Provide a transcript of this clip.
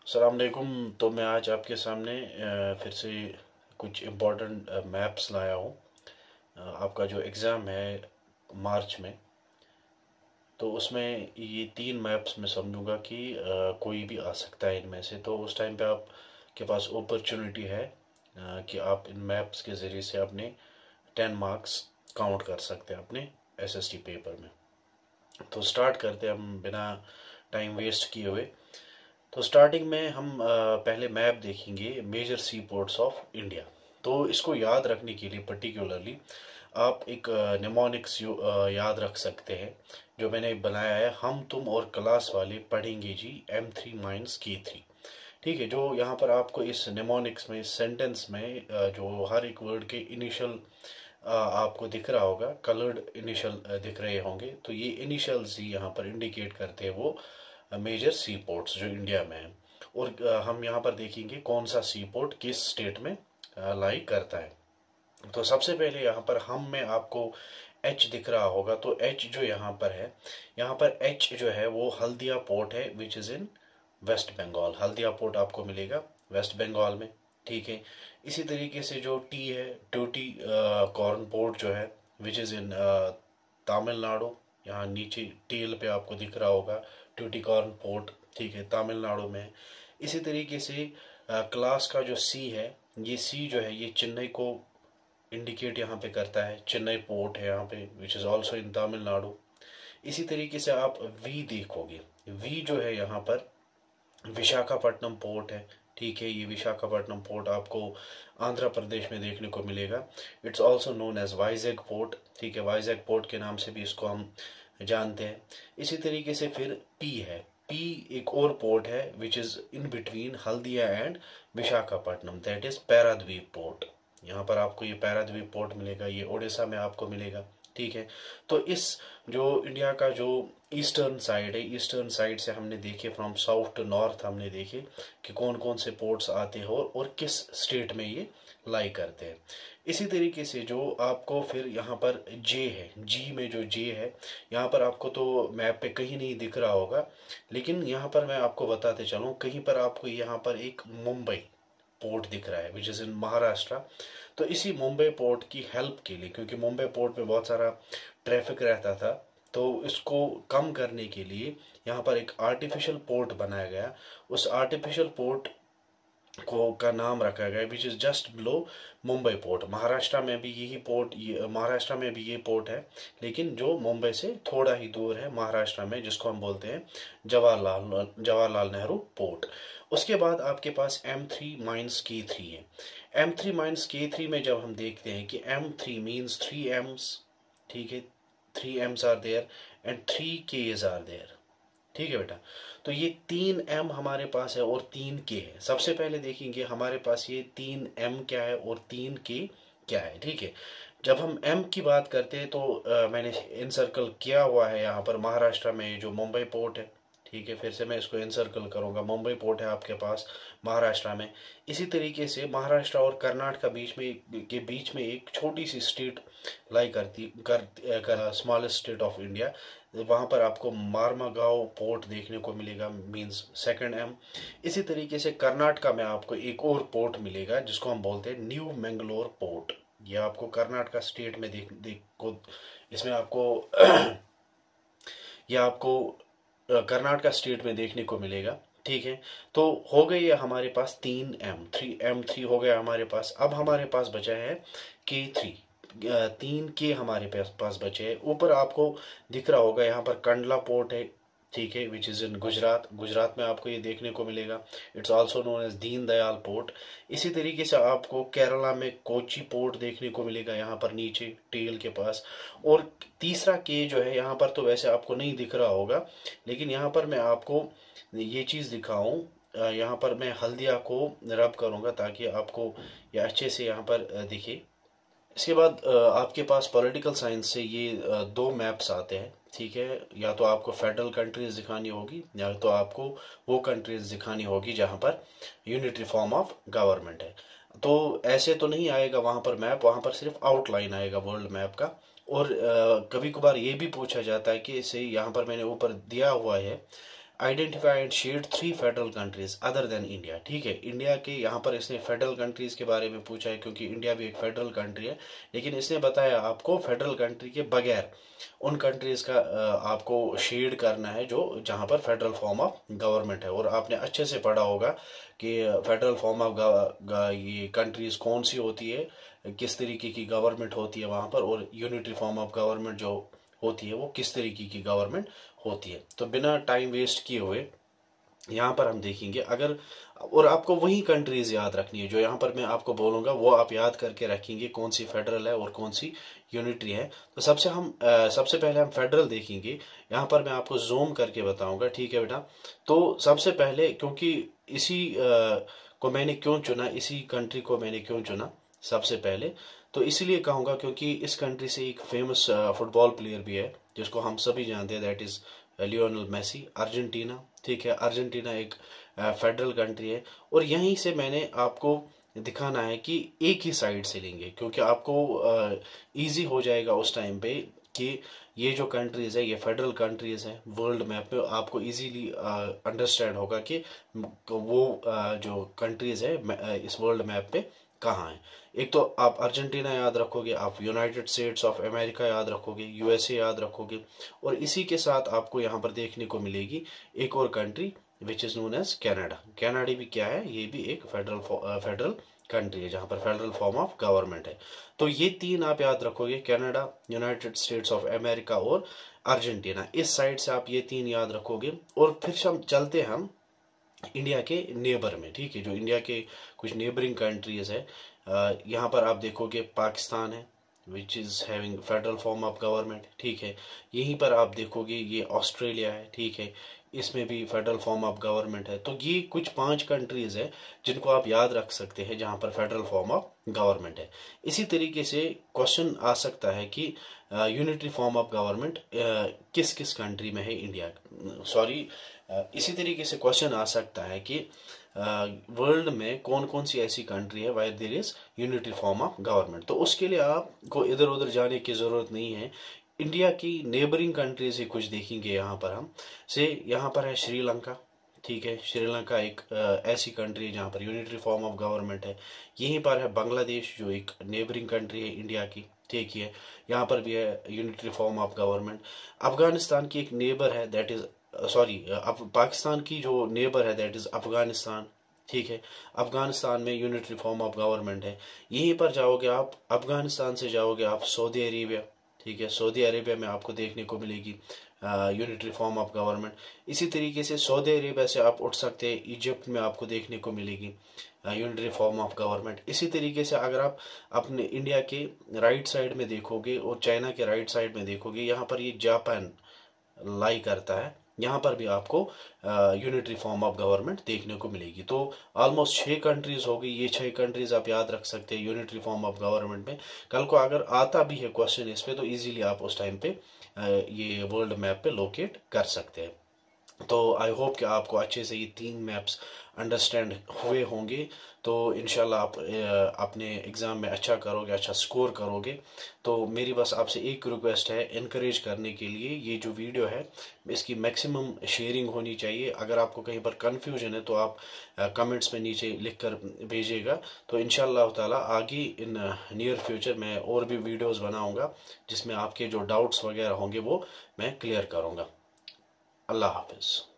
अस्सलाम वालेकुम। तो मैं आज आपके सामने फिर से कुछ इम्पोर्टेंट मैप्स लाया हूँ। आपका जो एग्ज़ाम है मार्च में, तो उसमें ये 3 मैप्स मैं समझूंगा कि कोई भी आ सकता है इनमें से। तो उस टाइम पे आपके पास अपॉर्चुनिटी है कि आप इन मैप्स के ज़रिए से अपने 10 मार्क्स काउंट कर सकते हैं अपने एसएसटी पेपर में। तो स्टार्ट करते हैं हम बिना टाइम वेस्ट किए हुए। तो स्टार्टिंग में हम पहले मैप देखेंगे major sea ports of India. तो इसको याद रखने के लिए पर्टिकुलरली आप एक निमोनिक्स याद रख सकते हैं जो मैंने बनाया है। हम तुम और क्लास वाले पढ़ेंगे जी M3 माइनस K3। ठीक है, जो यहाँ पर आपको इस निमोनिक्स में सेंटेंस में जो हर एक वर्ड के इनिशियल आपको दिख रहा होगा, कलर्ड इनिशियल दिख रहे होंगे। तो ये इनिशियल्स ही यहाँ पर इंडिकेट करते हैं वो मेजर सी पोर्ट्स जो इंडिया में है। और हम यहाँ पर देखेंगे कौन सा सी पोर्ट किस स्टेट में लाई करता है। तो सबसे पहले यहाँ पर हम में आपको एच दिख रहा होगा। तो एच जो यहाँ पर है, यहाँ पर एच जो है वो हल्दिया पोर्ट है which is in West Bengal. Haldia port आपको मिलेगा वेस्ट बंगाल में। ठीक है, इसी तरीके से जो टी है, ट्यूटी कॉर्न पोर्ट जो है विच इज़ इन तमिलनाडु। यहाँ नीचे टेल पे आपको दिख रहा होगा ट्यूटी कॉर्न पोर्ट। ठीक है, तमिलनाडु में। इसी तरीके से क्लास का जो सी है, ये सी जो है ये चेन्नई को इंडिकेट यहाँ पे करता है। चेन्नई पोर्ट है यहाँ पे which is also in Tamil Nadu. इसी तरीके से आप वी देखोगे, वी जो है यहाँ पर विशाखापट्टनम पोर्ट है। ठीक है, ये विशाखापट्टनम पोर्ट आपको आंध्र प्रदेश में देखने को मिलेगा। It's also known as Vizag port. ठीक है, वाइजैग पोर्ट के नाम से भी इसको हम जानते हैं। इसी तरीके से फिर पी है। पी एक और पोर्ट है which is in between Haldia and Visakhapatnam, that is Paradip port. यहाँ पर आपको ये पैराद्वीप पोर्ट मिलेगा, ये उड़ीसा में आपको मिलेगा। ठीक है, तो इस जो इंडिया का जो ईस्टर्न साइड है, ईस्टर्न साइड से हमने देखे फ्रॉम साउथ टू नॉर्थ हमने देखे कि कौन कौन से पोर्ट्स आते हैं और किस स्टेट में ये लाई करते हैं। इसी तरीके से जो आपको फिर यहाँ पर जे है, जी में जो जे है, यहाँ पर आपको तो मैप पे कहीं नहीं दिख रहा होगा, लेकिन यहाँ पर मैं आपको बताते चलूँ, कहीं पर आपको यहाँ पर एक मुंबई पोर्ट दिख रहा है विच इज़ इन महाराष्ट्र। तो इसी मुंबई पोर्ट की हेल्प के लिए, क्योंकि मुंबई पोर्ट पे बहुत सारा ट्रैफिक रहता था, तो इसको कम करने के लिए यहाँ पर एक आर्टिफिशियल पोर्ट बनाया गया। उस आर्टिफिशियल पोर्ट को का नाम रखा गया which is just below Mumbai port. Maharashtra में भी यही पोर्ट, महाराष्ट्र में भी ये पोर्ट है, लेकिन जो मुंबई से थोड़ा ही दूर है महाराष्ट्र में, जिसको हम बोलते हैं जवाहरलाल नेहरू पोर्ट। उसके बाद आपके पास M3 माइनस K3 है। M3 माइनस K3 में जब हम देखते हैं कि M3 मीन्स 3 M's। ठीक है, 3 M's are there and 3 K's are there. ठीक है बेटा, तो ये 3 M हमारे पास है और 3 K है। सबसे पहले देखेंगे हमारे पास ये 3 M क्या है और 3 K क्या है। ठीक है, जब हम M की बात करते हैं तो मैंने इनसर्कल किया हुआ है यहाँ पर महाराष्ट्र में जो मुंबई पोर्ट है। ठीक है, फिर से मैं इसको इनसर्कल करूँगा, मुंबई पोर्ट है आपके पास महाराष्ट्र में। इसी तरीके से महाराष्ट्र और कर्नाटक बीच में एक छोटी सी स्टेट लाई कर स्मॉलेस्ट स्टेट ऑफ इंडिया, वहाँ पर आपको मारमागांव पोर्ट देखने को मिलेगा, मींस सेकंड M। इसी तरीके से कर्नाटक में आपको एक और पोर्ट मिलेगा जिसको हम बोलते हैं न्यू मैंगलोर पोर्ट। ये आपको कर्नाटक स्टेट में इसमें आपको ये आपको कर्नाटक स्टेट में देखने को मिलेगा। ठीक है, तो हो गई है हमारे पास 3 M3 हो गया हमारे पास। अब हमारे पास बचा है K3, 3 के हमारे पास बचे हैं। ऊपर आपको दिख रहा होगा यहाँ पर कंडला पोर्ट है। ठीक है, विच इज़ इन गुजरात में आपको ये देखने को मिलेगा। It's also known as Deen Dayal port. इसी तरीके से आपको केरला में कोची पोर्ट देखने को मिलेगा यहाँ पर नीचे टेल के पास। और तीसरा के जो है यहाँ पर तो वैसे आपको नहीं दिख रहा होगा, लेकिन यहाँ पर मैं आपको ये चीज़ दिखाऊँ, यहाँ पर मैं हल्दिया को रब करूँगा ताकि आपको ये अच्छे से यहाँ पर दिखे। इसके बाद आपके पास पॉलिटिकल साइंस से ये 2 मैप्स आते हैं। ठीक है, या तो आपको फेडरल कंट्रीज दिखानी होगी या तो आपको वो कंट्रीज दिखानी होगी जहाँ पर यूनिटरी फॉर्म ऑफ गवर्नमेंट है। तो ऐसे तो नहीं आएगा वहाँ पर मैप, वहाँ पर सिर्फ आउटलाइन आएगा वर्ल्ड मैप का। और कभी कभार ये भी पूछा जाता है कि इसे यहाँ पर मैंने ऊपर दिया हुआ है identify and shade 3 federal countries other than India. ठीक है, इंडिया के यहाँ पर इसने फेडरल कंट्रीज के बारे में पूछा है क्योंकि इंडिया भी एक फेडरल कंट्री है, लेकिन इसने बताया आपको फेडरल कंट्री के बगैर उन कंट्रीज का आपको शेड करना है जो जहाँ पर फेडरल फॉर्म ऑफ गवर्नमेंट है। और आपने अच्छे से पढ़ा होगा कि फेडरल फॉर्म ऑफ ये कंट्रीज कौन सी होती है, किस तरीके की गवर्नमेंट होती है वहाँ पर, और यूनिटरी फॉर्म ऑफ गवर्नमेंट जो होती है वो किस तरीके की गवर्नमेंट होती है। तो बिना टाइम वेस्ट किए हुए यहाँ पर हम देखेंगे अगर, और आपको वही कंट्रीज याद रखनी है जो यहाँ पर मैं आपको बोलूँगा, वो आप याद करके रखेंगे कौन सी फेडरल है और कौन सी यूनिटरी है। तो सबसे पहले हम फेडरल देखेंगे। यहाँ पर मैं आपको जूम करके बताऊंगा, ठीक है बेटा। तो सबसे पहले, क्योंकि इसी को मैंने क्यों चुना, इसी कंट्री को मैंने क्यों चुना सबसे पहले, तो इसीलिए कहूँगा क्योंकि इस कंट्री से एक फेमस फुटबॉल प्लेयर भी है जिसको हम सभी जानते हैं, that is Lionel Messi, Argentina. ठीक है, अर्जेंटीना एक फेडरल कंट्री है। और यहीं से मैंने आपको दिखाना है कि एक ही साइड से लेंगे क्योंकि आपको इजी हो जाएगा उस टाइम पे कि ये जो कंट्रीज है ये फेडरल कंट्रीज है। वर्ल्ड मैप पे आपको इजीली अंडरस्टैंड होगा कि वो जो कंट्रीज है इस वर्ल्ड मैप पे कहाँ है। एक तो आप अर्जेंटीना याद रखोगे, आप यूनाइटेड स्टेट्स ऑफ अमेरिका याद रखोगे, यूएसए याद रखोगे, और इसी के साथ आपको यहाँ पर देखने को मिलेगी एक और country which is known as Canada. Canada भी क्या है, ये भी एक फेडरल कंट्री है जहाँ पर फेडरल फॉर्म ऑफ गवर्नमेंट है। तो ये तीन आप याद रखोगे, Canada, United States of America और अर्जेंटीना। इस साइड से आप ये तीन याद रखोगे। और फिर हम चलते हम इंडिया के नेबर में। ठीक है, जो इंडिया के कुछ नेबरिंग कंट्रीज है, यहाँ पर आप देखोगे पाकिस्तान है which is having federal form of government. ठीक है, यहीं पर आप देखोगे ये ऑस्ट्रेलिया है। ठीक है, इसमें भी फेडरल फॉर्म ऑफ गवर्नमेंट है। तो ये कुछ 5 कंट्रीज है जिनको आप याद रख सकते हैं जहाँ पर फेडरल फॉर्म ऑफ गवर्नमेंट है। इसी तरीके से क्वेश्चन आ सकता है कि यूनिटरी फॉर्म ऑफ गवर्नमेंट किस किस कंट्री में है इंडिया, सॉरी इसी तरीके से क्वेश्चन आ सकता है कि वर्ल्ड में कौन कौन सी ऐसी कंट्री है where there is unitary form of government. तो उसके लिए आपको इधर उधर जाने की जरूरत नहीं है, इंडिया की नेबरिंग कंट्री से कुछ देखेंगे यहाँ पर हम से। यहाँ पर है श्रीलंका। ठीक है, श्रीलंका एक ऐसी कंट्री है जहाँ पर यूनिटरी फॉर्म ऑफ गवर्नमेंट है। यहीं पर है बांग्लादेश जो एक नेबरिंग कंट्री है इंडिया की। ठीक है, यहाँ पर भी है unitary form of government. Afghanistan की एक नेबर है दैट इज अब पाकिस्तान की जो नेबर है दैट इज अफगानिस्तान। ठीक है, अफगानिस्तान में यूनिटरी फॉर्म ऑफ गवर्नमेंट है। यहीं पर जाओगे आप, अफगानिस्तान से जाओगे आप सऊदी अरेबिया। ठीक है, सऊदी अरेबिया में आपको देखने को मिलेगी यूनिटरी फॉर्म ऑफ गवर्नमेंट। इसी तरीके से सऊदी अरेबिया से आप उठ सकते हैं, इजिप्ट में आपको देखने को मिलेगी यूनिटरी फॉर्म ऑफ गवर्नमेंट। इसी तरीके से अगर आप अपने इंडिया के राइट साइड में देखोगे और चाइना के राइट साइड में देखोगे, यहाँ पर ये जापान लाई करता है, यहाँ पर भी आपको यूनिटरी फॉर्म ऑफ गवर्नमेंट देखने को मिलेगी। तो ऑलमोस्ट 6 कंट्रीज हो गई, ये 6 कंट्रीज आप याद रख सकते हैं यूनिटरी फॉर्म ऑफ गवर्नमेंट में। कल को अगर आता भी है क्वेश्चन इस पे तो इजीली आप उस टाइम पे ये वर्ल्ड मैप पे लोकेट कर सकते हैं। तो आई होप कि आपको अच्छे से ये 3 मैप्स अंडरस्टैंड हुए होंगे। तो इंशाल्लाह आप अपने एग्ज़ाम में अच्छा करोगे, अच्छा स्कोर करोगे। तो मेरी बस आपसे एक रिक्वेस्ट है, इनकरेज करने के लिए ये जो वीडियो है इसकी मैक्सिमम शेयरिंग होनी चाहिए। अगर आपको कहीं पर कन्फ्यूजन है तो आप कमेंट्स में नीचे लिख कर भेजिएगा। तो इंशाल्लाह ताला आगे इन नियर फ्यूचर मैं और भी वीडियोस बनाऊंगा जिसमें आपके जो डाउट्स वगैरह होंगे वो मैं क्लियर करूँगा। अल्लाह हाफिज़।